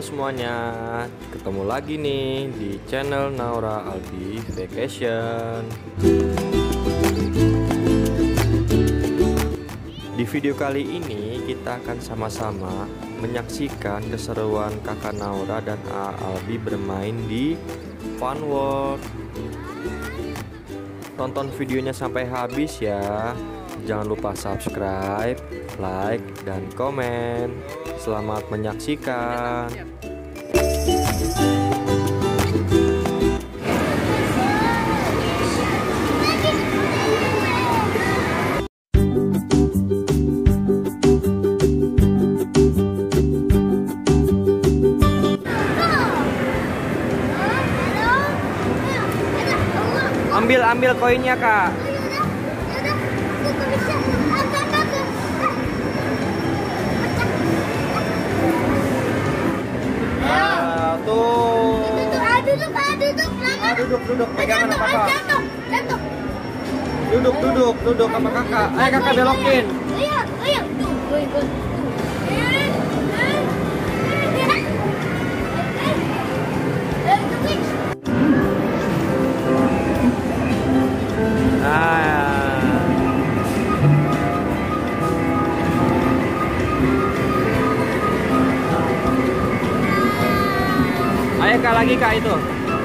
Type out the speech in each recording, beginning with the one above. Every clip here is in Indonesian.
semuanya, ketemu lagi nih di channel Naura Aldi Vacation. Di video kali ini kita akan sama-sama menyaksikan keseruan kakak Naura dan Aldi bermain di Fun World. Tonton videonya sampai habis ya. Jangan lupa subscribe, like, dan komen. Selamat menyaksikan. Ambil koinnya, Kak. Duduk, pegangan sama kakak. Duduk sama kakak. Ayo kakak belokin. Ayo kak, lagi kak itu.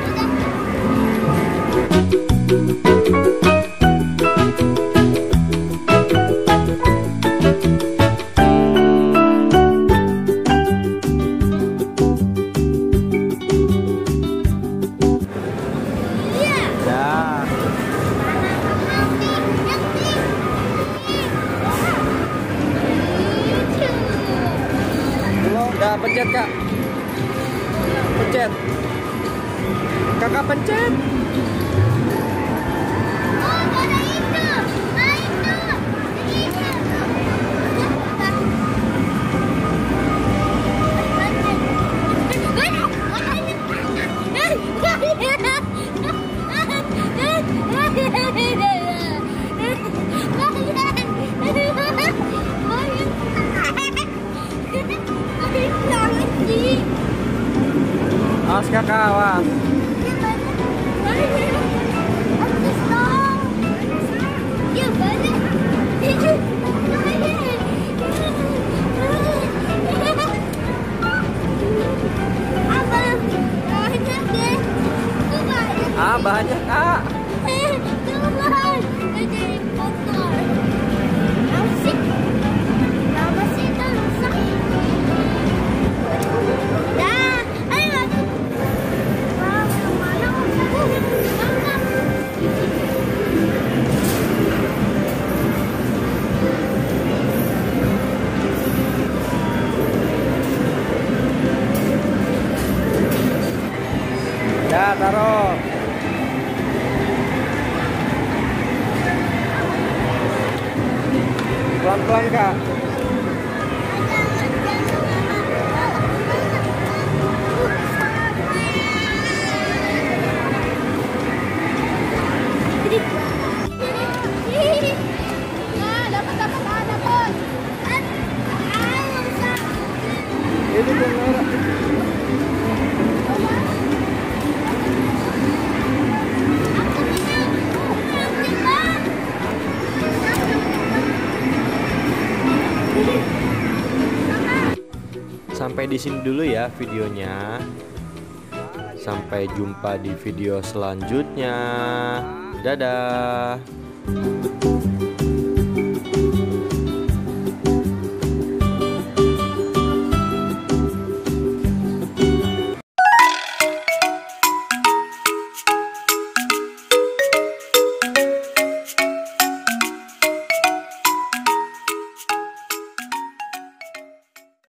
Udah pencet kak. Pencet. Kakak pencet. Oh, ada itu. Awas kakak, awas. Banyak kak. Ya, taruh. Pelan-pelan kak. Ini benar. Sampai di sini dulu ya videonya. Sampai jumpa di video selanjutnya. Dadah.